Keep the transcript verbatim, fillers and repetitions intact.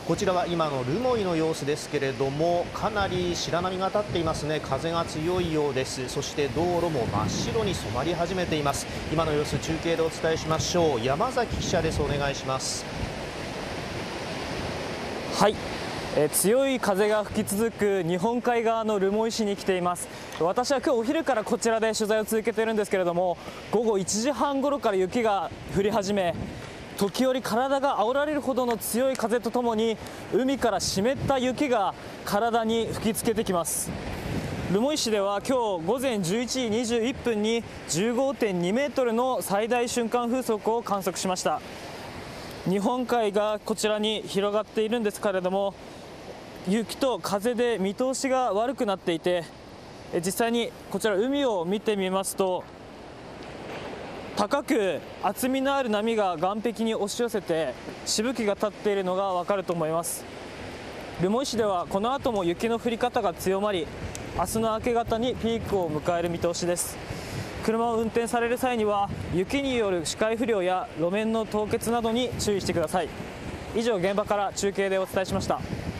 こちらは今の留萌の様子ですけれども、かなり白波が立っていますね。風が強いようです。そして道路も真っ白に染まり始めています。今の様子中継でお伝えしましょう。山崎記者です。お願いします。 はい、えー、強い風が吹き続く日本海側の留萌市に来ています。私は今日お昼からこちらで取材を続けているんですけれども、午後いちじはん頃から雪が降り始め、時折体が煽られるほどの強い風とともに海から湿った雪が体に吹きつけてきます。留萌市では今日午前じゅういちじにじゅういっぷんに じゅうごてんにメートルの最大瞬間風速を観測しました。日本海がこちらに広がっているんですけれども、雪と風で見通しが悪くなっていて、実際にこちら海を見てみますと、高く厚みのある波が岸壁に押し寄せてしぶきが立っているのがわかると思います。留萌市ではこの後も雪の降り方が強まり、明日の明け方にピークを迎える見通しです。車を運転される際には雪による視界不良や路面の凍結などに注意してください。以上、現場から中継でお伝えしました。